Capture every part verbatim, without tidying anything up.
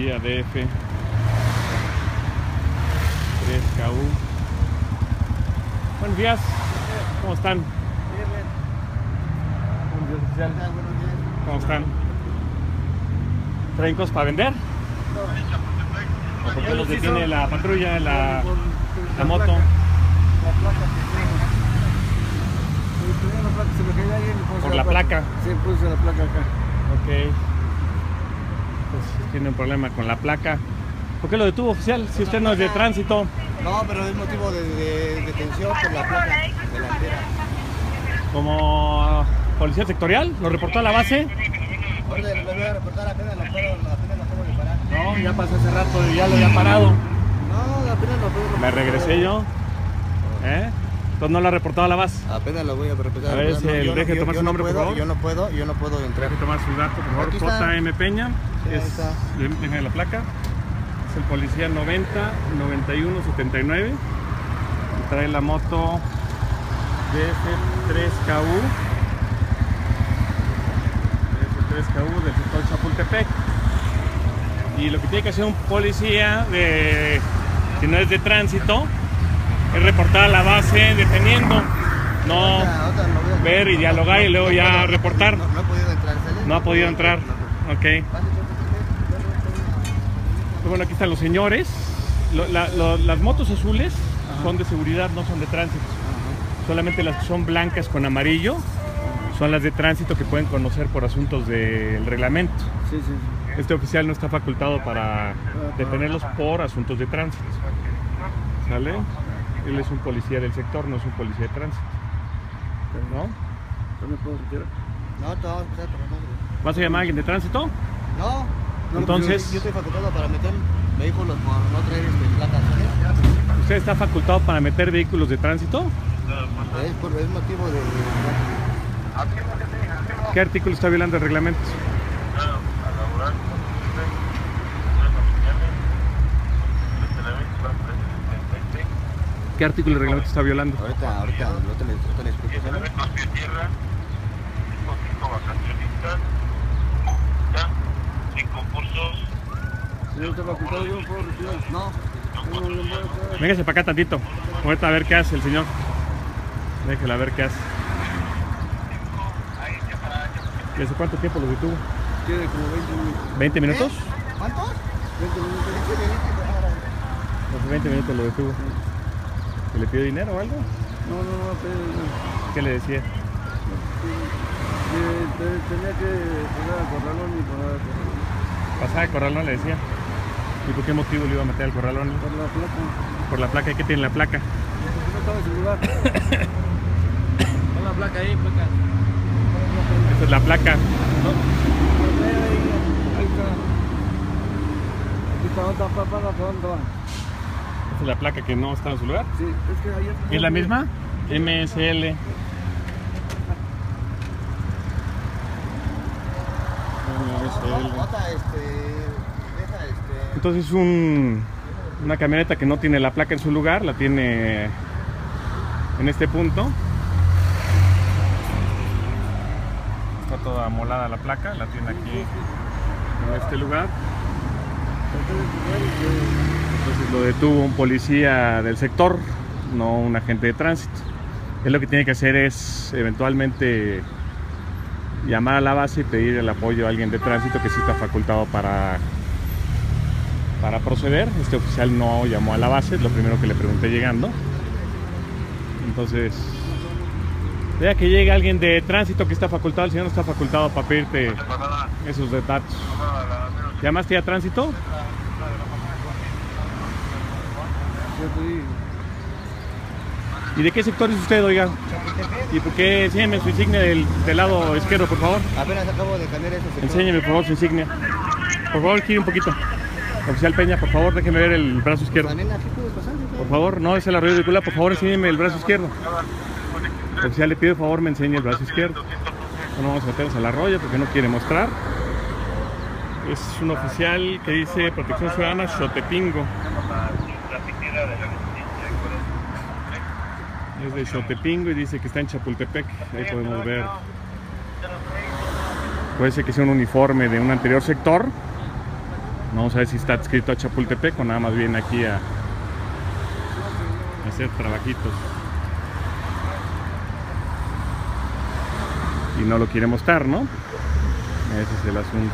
policía D F tres K U. Buenos días, ¿cómo están? Buenos días, oficial. ¿Cómo están? ¿Traen cosas para vender? ¿O por qué los detiene la patrulla, la, la moto? La placa que se me cae ahí. ¿Por la placa? Sí, puse la placa acá. Ok. Pues tiene un problema con la placa. ¿Por qué lo detuvo, oficial? Si usted no es de tránsito. No, pero es motivo de, de detención por la placa delantera. Como policía sectorial, ¿lo reportó a la base? Orden, lo voy a reportar, apenas lo puedo, apenas lo puedo disparar. No, ya pasó hace rato y ya lo había parado. No, apenas lo puedo. Me regresé yo. ¿Eh? Entonces no lo ha reportado a la base. Apenas lo voy a reportar. A ver, si el, deje tomar su nombre, no puedo, por favor. Yo no puedo, yo no puedo entrar. Deje tomar su dato, por favor. J M Peña. Sí, es, está. Deje la placa. Es el policía noventa noventa y uno setenta y nueve. Y trae la moto D F tres K U. D F tres K U del sector Chapultepec. Y lo que tiene que hacer un policía, de, si no es de tránsito, es reportar a la base deteniendo. No Otra, otra, lo voy a ver y dialogar y luego no ya puedo, reportar. No, no he podido entrar. ¿Sale? No ha podido entrar. Ok. Pues bueno, aquí están los señores. Lo, la, lo, las motos azules Ajá. son de seguridad, no son de tránsito. Ajá. Solamente las que son blancas con amarillo son las de tránsito que pueden conocer por asuntos del reglamento. Sí, sí, sí. Este oficial no está facultado para detenerlos por asuntos de tránsito. ¿Sale? Él es un policía del sector, no es un policía de tránsito. ¿No? ¿No me puedo retirar? No, te vamos a empezar por el nombre. ¿Vas a llamar a alguien de tránsito? No. No, entonces, yo, yo estoy facultado para meter vehículos por no traer este, placas. ¿Usted está facultado para meter vehículos de tránsito? Es, por, es motivo de... ¿Qué artículo está violando el reglamento? ¿Qué artículo del reglamento está violando? Ahorita, ahorita, ahorita le, ahorita le explico. Elementos pie tierra, cinco cinco vacacionistas, ya, sin concursos. Señor, ¿está facultado yo puedo retirar? No. Véngase para acá tantito. Ahorita a ver qué hace el señor. Déjela a ver qué hace. ¿Y hace cuánto tiempo lo detuvo? Tiene como veinte minutos. ¿veinte minutos? ¿Eh? ¿Cuántos? veinte minutos. Hace veinte minutos lo detuvo. ¿Que le pidió dinero o algo? No, no, no, pero no. ¿Qué le decía? Eh, tenía que pasar al corralón y pasar al corralón. Pasar al corralón le decía. ¿Y por qué motivo le iba a meter al corralón? Por la placa. Por la placa. ¿Y qué tiene la placa? No estaba en su lugar. Pon la placa ahí, placa. Esta es la placa. No. Ahí, ahí está. Aquí está otra papa, ¿para dónde va? Esta es la placa que no está en su lugar. Sí, es que ayer... ¿Es la misma? M S L. M S L. Otra, este... Deja, este... Entonces un, una camioneta que no tiene la placa en su lugar, la tiene en este punto. Está toda amolada la placa, la tiene aquí en este lugar. Entonces lo detuvo un policía del sector, no un agente de tránsito. Él lo que tiene que hacer es eventualmente llamar a la base y pedir el apoyo a alguien de tránsito que sí está facultado para, para proceder. Este oficial no llamó a la base, es lo primero que le pregunté llegando. Entonces, vea que llegue alguien de tránsito que está facultado, el señor no está facultado para pedirte esos datos. ¿Llamaste a tránsito? ¿Y de qué sector es usted, oiga? ¿Y por qué? Enséñeme su insignia del, del lado izquierdo, por favor. Apenas acabo de cambiar eso. Enséñeme, por favor, su insignia. Por favor, gire un poquito. Oficial Peña, por favor, déjeme ver el brazo izquierdo. Por favor, no, es el arroyo de Cula, por favor, enséñeme el brazo izquierdo. Oficial, le pido, por favor, me enseñe el brazo izquierdo. No vamos a meternos al arroyo porque no quiere mostrar. Es un oficial que dice Protección Ciudadana Xotepingo. Es de Xotepingo y dice que está en Chapultepec. Ahí podemos ver. Puede ser que sea un uniforme de un anterior sector. Vamos a ver si está adscrito a Chapultepec o nada más viene aquí a, a hacer trabajitos. Y no lo quiere mostrar, ¿no? Ese es el asunto.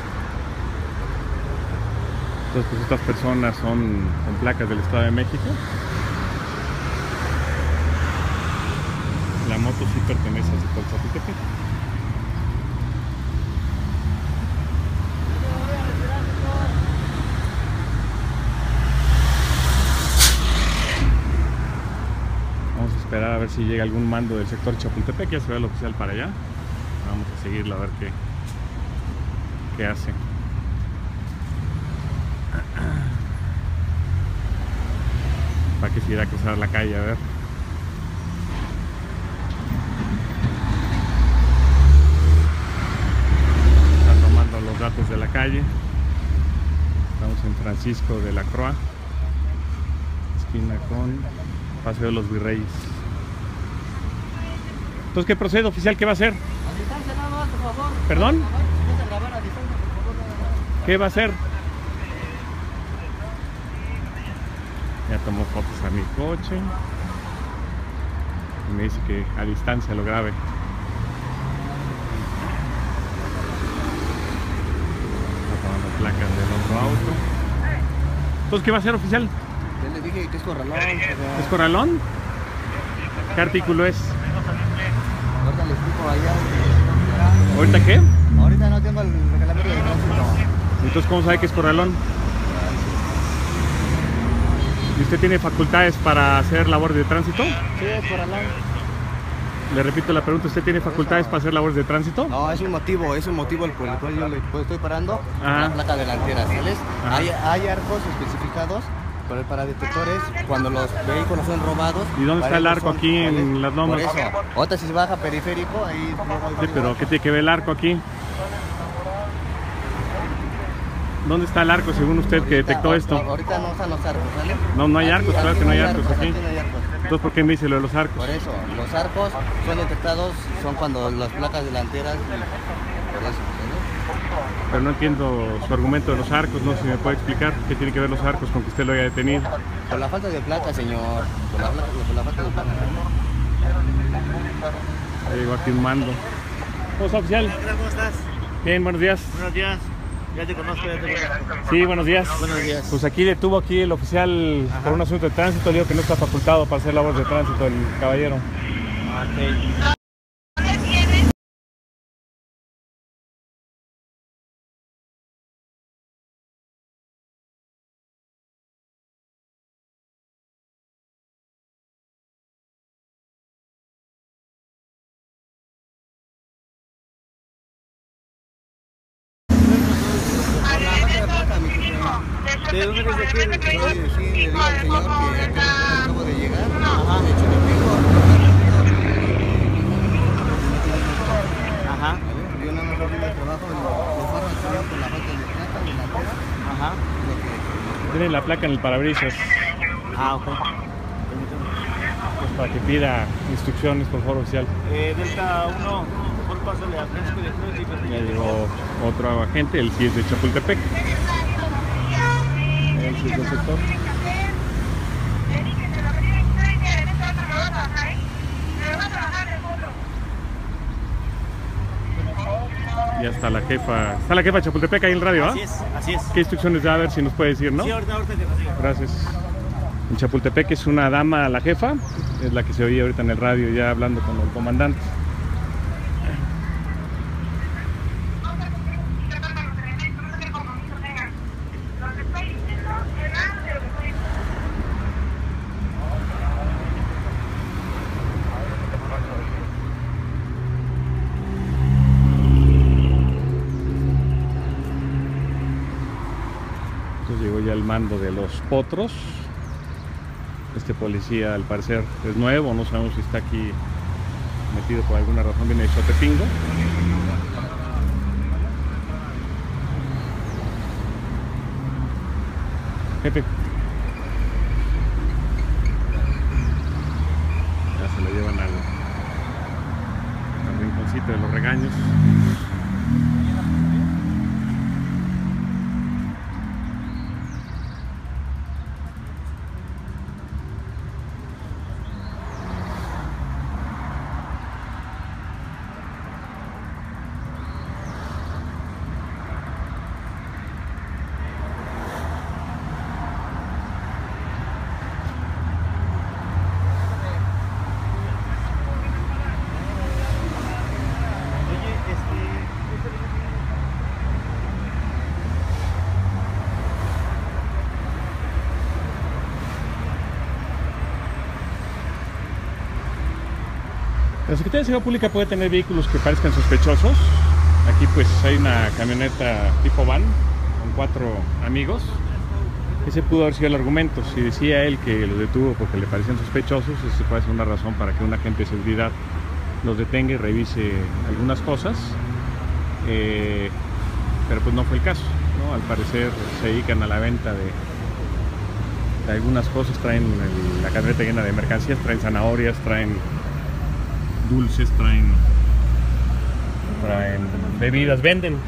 Entonces, pues estas personas son con placas del Estado de México. La moto sí pertenece al sector Chapultepec. Vamos a esperar a ver si llega algún mando del sector Chapultepec. Ya se ve el oficial para allá. Vamos a seguirlo a ver qué, qué hace. Para que se irá a cruzar la calle, a ver. Está tomando los datos de la calle. Estamos en Francisco de la Croix, esquina con Paseo de los Virreyes. Entonces, ¿qué procede, oficial? ¿Qué va a hacer? A distancia nada más, por favor. ¿Perdón? Vamos a grabar a distancia, por favor, nada más. ¿Qué va a hacer? Ya tomó fotos a mi coche y me dice que a distancia lo grabe. Está tomando placas del otro auto. Entonces, ¿qué va a hacer, oficial? Ya le dije que es corralón. pero- ¿Es corralón? ¿Qué artículo es? Ahorita le explico allá. ¿Ahorita qué? Ahorita no tengo el reglamento de tránsito. Entonces, ¿cómo sabe que es corralón? ¿Y usted tiene facultades para hacer labores de tránsito? Sí, es corralón. Le repito la pregunta, ¿usted tiene facultades para hacer labores de tránsito? No, es un motivo, es un motivo por el cual yo le pues, estoy parando Ajá. la placa delantera, ¿sabes? Ajá. Hay, hay arcos especificados para, para detectores cuando los vehículos son robados. ¿Y dónde está el Para arco eso aquí en ¿cuál es? las normas? Por eso, otra si se baja periférico, ahí... Sí, pero ¿qué tiene que ver el arco aquí? ¿Dónde está el arco según usted que Ahorita- detectó esto? Ahorita no están los arcos, ¿vale? No, no hay arcos, claro que no hay arcos aquí. no hay arcos. Entonces, ¿por qué me dice lo de los arcos? Por eso, los arcos son detectados, son cuando las placas delanteras, por eso, ¿sí? Pero no entiendo su argumento de los arcos, no sé si me puede explicar qué tiene que ver los arcos con que usted lo haya detenido. Por la falta de placa, señor, por la, por la falta de placa. Ya llegó aquí un mando. ¿Cómo está, oficial? ¿Cómo estás? Bien, buenos días. Buenos días. Ya te conozco, ya te conozco. Sí, buenos días. Buenos días. Pues aquí detuvo aquí el oficial por un asunto de tránsito. Le digo que no está facultado para hacer labores de tránsito el caballero. Ok. ¿De dónde eres de aquí? Sí, sí, le digo al señor que acabo de llegar. Ajá. De hecho, Ajá. yo no me olvido el trabajo, lo, lo paro al señor por la falta de placa delantera. Ajá. Lo que Tiene la placa en el parabrisas. Ah, ok. Pues para que pida instrucciones, por favor, oficial. Eh, Delta uno, por favor, pásale a Francisco de Cruz y Ya Fernández. llegó otro agente, el sí es de Chapultepec. El sí es del sector. Ya está la jefa. Está la jefa de Chapultepec ahí en el radio, ¿ah? Así es, así es. ¿Qué instrucciones da? A ver si nos puede decir, ¿no? Sí, ahorita, ahorita te consigo. Gracias. En Chapultepec es una dama la jefa, es la que se oía ahorita en el radio ya hablando con el comandante. Entonces llegó ya el mando de los potros. Este policía al parecer es nuevo, no sabemos si está aquí metido por alguna razón, viene de Xotepingo. Jefe. Ya se lo llevan al, al rinconcito de los regaños. La Secretaría de Seguridad Pública puede tener vehículos que parezcan sospechosos. Aquí pues hay una camioneta tipo van con cuatro amigos. Ese pudo haber sido el argumento. Si decía él que los detuvo porque le parecían sospechosos, ese puede ser una razón para que un agente de seguridad los detenga y revise algunas cosas. Eh, pero pues no fue el caso, ¿no? Al parecer se dedican a la venta de, de algunas cosas. Traen el, la camioneta llena de mercancías, traen zanahorias, traen dulces, traen, traen bebidas, venden.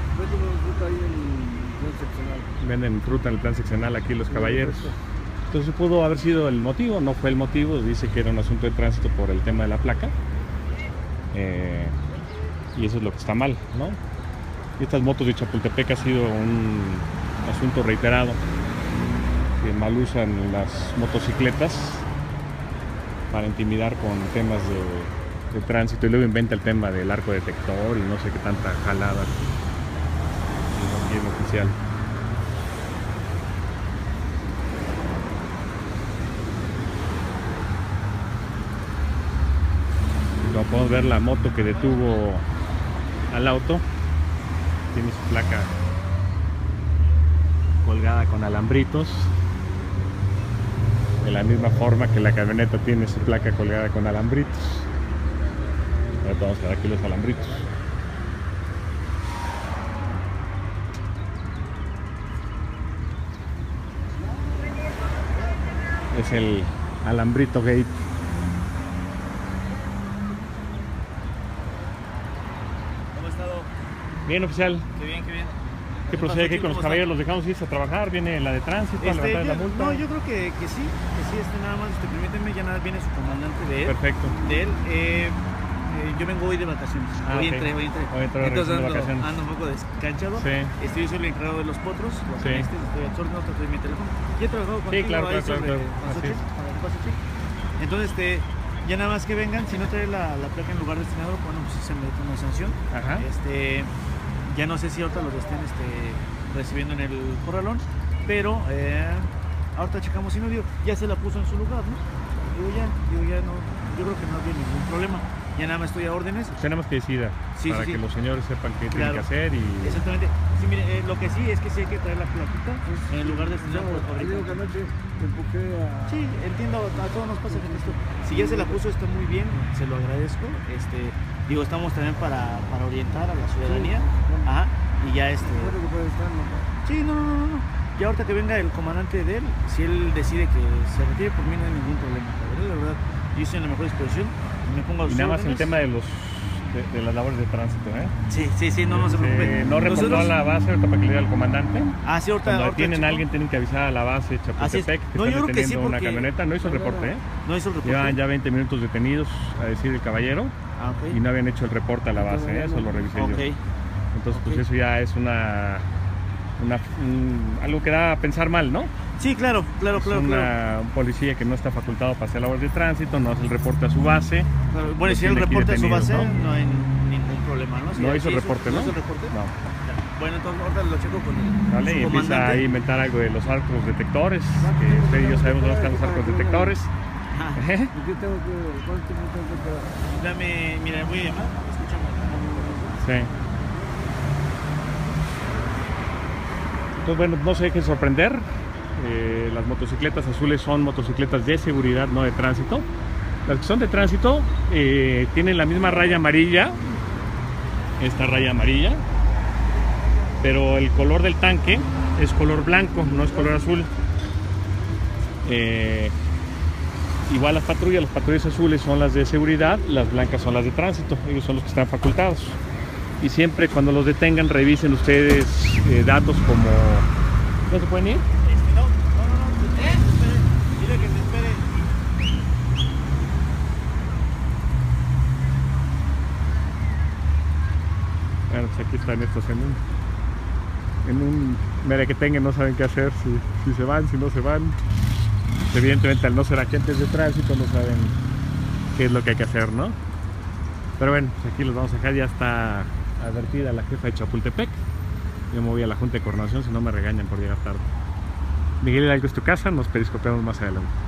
Venden fruta en el plan seccional aquí los caballeros. Entonces pudo haber sido el motivo, no fue el motivo. Dice que era un asunto de tránsito por el tema de la placa. Eh, y eso es lo que está mal, ¿no? Y estas motos de Chapultepec ha sido un asunto reiterado, que mal usan las motocicletas para intimidar con temas de, de tránsito, y luego inventa el tema del arco detector y no sé qué tanta jalada y no tiene oficial. Como podemos ver, la moto que detuvo al auto tiene su placa colgada con alambritos, de la misma forma que la camioneta tiene su placa colgada con alambritos. Ahora vamos a ver aquí los alambritos. Es el alambrito gate. Bien, oficial. Qué bien, qué bien. ¿Qué procede aquí con los caballeros? ¿Los dejamos irse a trabajar? ¿Viene la de tránsito a Este, levantar yo, la multa? no, yo creo que, que sí, que sí, este, nada más, este, permíteme, ya nada viene su comandante de él. Perfecto. De él. Eh, eh, yo vengo hoy de vacaciones. Ah, hoy ok. entré, hoy entré. Hoy entró de Entonces regreso de ando, vacaciones. ando un poco descanchado. Sí. Estoy, yo soy el encargado de los potros, los Sí. este, estoy al sordo, no te doy mi teléfono. Ya he trabajado contigo claro, ahí claro, sobre claro, claro. Así Pasoche, es. para el Pasoche. Entonces, este, ya nada más que vengan, si no trae la, la placa en lugar destinado, bueno, pues se mete una sanción. Ajá. Este, ya no sé si ahorita los estén este, recibiendo en el corralón, pero eh, ahorita checamos si no, digo, ya se la puso en su lugar, ¿no? Digo, ya, digo, ya no, yo creo que no había ningún problema. Ya nada más estoy a órdenes. Tenemos que decida Sí, para sí, que sí. los señores sepan qué tienen Claro. que hacer y... Exactamente. Sí, mire, eh, lo que sí es que sí hay que traer la plaquita en el lugar destinado por Yo digo que fabricante. anoche te empujé a... Sí, entiendo, a todos nos pasa con esto. Si ya se la puso, está muy bien, se lo agradezco. Este, digo, estamos también para, para orientar a la ciudadanía. Ajá, y ya este... No te preocupes, está, no. Sí, no, no, no, no. Ya ahorita que venga el comandante de él, si él decide que se retire, por mí no hay ningún problema. La verdad, yo estoy en la mejor disposición, me pongo a Y sus nada más el órdenes. tema de los de, de las labores de tránsito, ¿eh? Sí, sí, sí, no, no se Este, preocupe. no reportó Nosotros- a la base, ahorita para que le diga al comandante. Ah, sí, ahorita... Cuando ahorita detienen checo. a alguien tienen que avisar a la base Así es. Chapultepec que No, yo están creo que sí, deteniendo una porque- camioneta. No hizo el No, no, reporte, no. ¿eh? No hizo el reporte. Llevan ya veinte minutos detenidos, a decir el caballero, Ah, ok. y no habían hecho el reporte a la base, ¿eh? Eso lo revisé Ok. yo. Entonces, pues Ok. eso ya es una, una un- algo que da a pensar mal, ¿no? Sí, claro, claro, Es claro, una, claro. un policía que no está facultado para hacer labores de tránsito, no hace el reporte a su base. Claro, bueno, y Los si el tiene aquí reporte a su detenidos, base, ¿no? no hay ningún problema, ¿no? Si- No hizo si el reporte, ¿no? ¿No hizo el reporte? No. Ya. Bueno, entonces ahorita lo checo con el Vale, su y empieza comandante. a inventar algo de los arcos detectores, que usted y yo sabemos dónde están los arcos detectores. Ajá. ¿Y qué tengo que... ¿Cuánto tiempo tengo que esperar? Dame, mira, voy a llamar, escuchamos. Sí. Entonces, bueno, no se dejen sorprender. Eh, las motocicletas azules son motocicletas de seguridad, no de tránsito. Las que son de tránsito eh, tienen la misma raya amarilla, esta raya amarilla, pero el color del tanque es color blanco, no es color azul. Eh, igual las patrullas, las patrullas azules son las de seguridad, las blancas son las de tránsito, ellos son los que están facultados. Y siempre cuando los detengan revisen ustedes eh, datos como... ¿No se pueden ir? Este, no, no, no, no, espere, espere, dile que se espere. Bueno, pues aquí están estos en un... En un... Mira que tengan, no saben qué hacer, si, si se van, si no se van. Evidentemente al no ser agentes de tránsito no saben qué es lo que hay que hacer, ¿no? Pero bueno, pues aquí los vamos a dejar, ya está advertida la jefa de Chapultepec. Yo me voy a la Junta de Coordinación, si no me regañan por llegar tarde. Miguel Hidalgo es tu casa, nos periscopeamos más adelante.